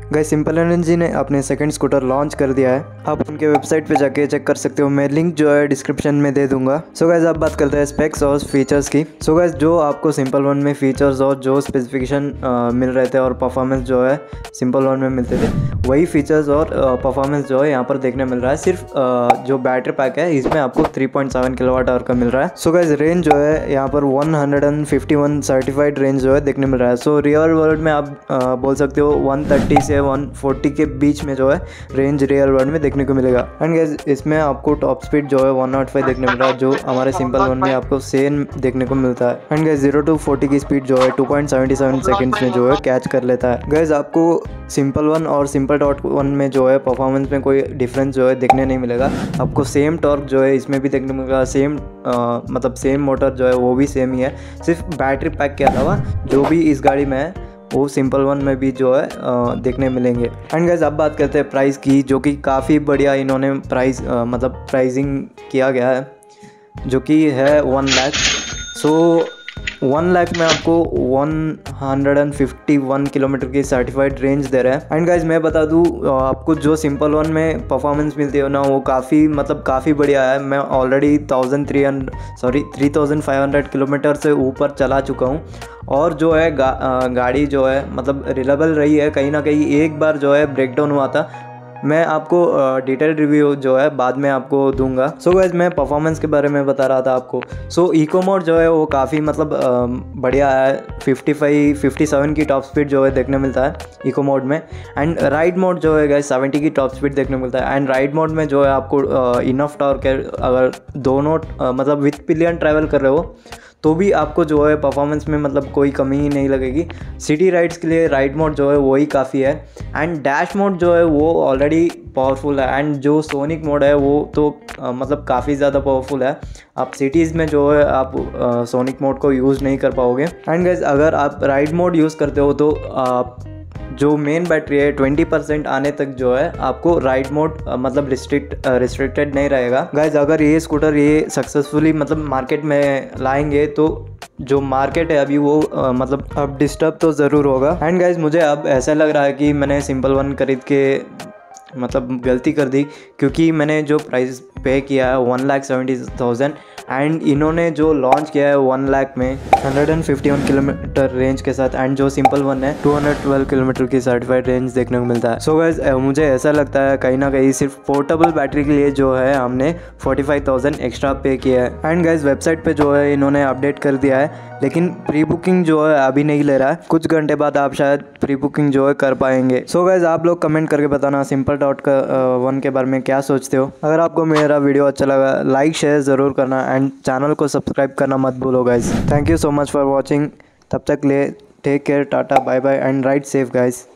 Guys simple energy ने अपने second scooter launch कर दिया है। आप उनके वेबसाइट पे जाके चेक कर सकते हो, मैं लिंक जो है डिस्क्रिप्शन में दे दूंगा। सो गाइस अब बात करते हैं स्पेक्स और फीचर्स की। सो गाइस जो आपको सिंपल वन में फीचर्स और जो स्पेसिफिकेशन मिल रहे थे और परफॉर्मेंस जो है सिंपल वन में मिलते थे, वही फीचर्स और परफॉर्मेंस जो है यहाँ पर देखने मिल रहा है। सिर्फ जो बैटरी पैक है इसमें आपको 3.7 kWh का मिल रहा है। सो गाइस रेंज जो है यहाँ पर 151 सर्टिफाइड रेंज जो है देखने मिल रहा है। सो रियल वर्ल्ड में आप बोल सकते हो 130 से 140 के बीच में जो है रेंज रियल वर्ल्ड में देखने को मिलेगा। एंड गाइस इसमें आपको टॉप स्पीड जो है 105 देखने मिल रहा है, जो हमारे सिंपल वन में आपको सेम देखने को मिलता है। एंड गाइस 0 to 40 की स्पीड जो है 2.77 सेकंड्स में जो है कैच कर लेता है। गाइस आपको सिंपल वन और सिंपल डॉट वन में जो है परफॉर्मेंस में कोई डिफरेंस जो है देखने नहीं मिलेगा। आपको सेम टॉर्क जो है इसमें भी देखने मिलेगा, सेम मतलब सेम मोटर जो है वो भी सेम ही है। सिर्फ बैटरी पैक के अलावा जो भी इस गाड़ी में है वो सिंपल वन में भी जो है देखने मिलेंगे। एंड गाइस अब बात करते हैं प्राइस की, जो कि काफ़ी बढ़िया इन्होंने प्राइस मतलब प्राइसिंग किया गया है, जो कि है 1 लाख। सो 1 लाख में आपको 151 किलोमीटर की सर्टिफाइड रेंज दे रहा है। एंड गाइज मैं बता दूँ आपको जो सिंपल वन में परफॉर्मेंस मिलती है ना वो काफ़ी बढ़िया है। मैं ऑलरेडी 3500 किलोमीटर से ऊपर चला चुका हूँ और जो है गाड़ी जो है मतलब रिलायबल रही है। कहीं ना कहीं एक बार जो है ब्रेकडाउन हुआ था, मैं आपको डिटेल रिव्यू जो है बाद में आपको दूंगा। सो गाइस मैं परफॉर्मेंस के बारे में बता रहा था आपको। सो इको मोड जो है वो काफ़ी मतलब बढ़िया है। 57 की टॉप स्पीड जो है देखने मिलता है इको मोड में। एंड राइड मोड जो है गाइस 70 की टॉप स्पीड देखने मिलता है। एंड राइड मोड में जो है आपको इनफ टॉर्क है, अगर दोनों मतलब विथ पिलियन ट्रैवल कर रहे हो तो भी आपको जो है परफॉर्मेंस में मतलब कोई कमी ही नहीं लगेगी। सिटी राइड्स के लिए राइड मोड जो है वही काफ़ी है। एंड डैश मोड जो है वो ऑलरेडी पावरफुल है। एंड जो सोनिक मोड है वो तो मतलब काफ़ी ज़्यादा पावरफुल है। आप सिटीज़ में जो है आप सोनिक मोड को यूज़ नहीं कर पाओगे। एंड गाइस अगर आप राइड मोड यूज़ करते हो तो जो मेन बैटरी है 20% आने तक जो है आपको राइड मोड मतलब रिस्ट्रिक्टेड नहीं रहेगा। गाइज अगर ये स्कूटर ये सक्सेसफुली मतलब मार्केट में लाएंगे तो जो मार्केट है अभी वो मतलब अब डिस्टर्ब तो ज़रूर होगा। एंड गाइज मुझे अब ऐसा लग रहा है कि मैंने सिंपल वन खरीद के मतलब गलती कर दी, क्योंकि मैंने जो प्राइस पे किया है 1,70,000 एंड इन्होंने जो लॉन्च किया है 1 लाख में 151 किलोमीटर रेंज के साथ। एंड जो सिंपल वन है 212 किलोमीटर की सर्टिफाइड रेंज देखने को मिलता है। सो गाइस मुझे ऐसा लगता है कहीं ना कहीं सिर्फ पोर्टेबल बैटरी के लिए जो है हमने 45,000 एक्स्ट्रा पे किया है। एंड गाइस वेबसाइट पे जो है इन्होंने अपडेट कर दिया है, लेकिन प्री बुकिंग जो है अभी नहीं ले रहा है। कुछ घंटे बाद आप शायद प्री बुकिंग जो है कर पाएंगे। सो गाइस आप लोग कमेंट करके बताना सिंपल डॉट वन के बारे में क्या सोचते हो। अगर आपको मेरा वीडियो अच्छा लगा लाइक शेयर ज़रूर करना एंड चैनल को सब्सक्राइब करना मत भूलो guys. Thank you so much for watching. तब तक ले take care, tata, bye bye and ride safe guys.